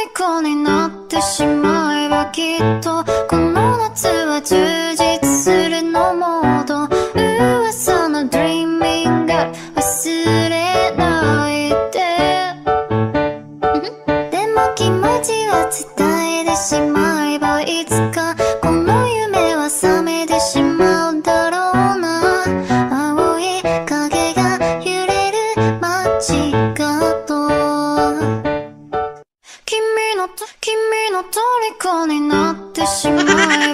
虜になってしまえばきっとこの夏は充実するのモード噂の Dreaming Up 忘れないででも気持ちは伝えてしまえばいつかこの夢は覚めてしまうだろうな青い影が揺れる街角君の虜になってしまえ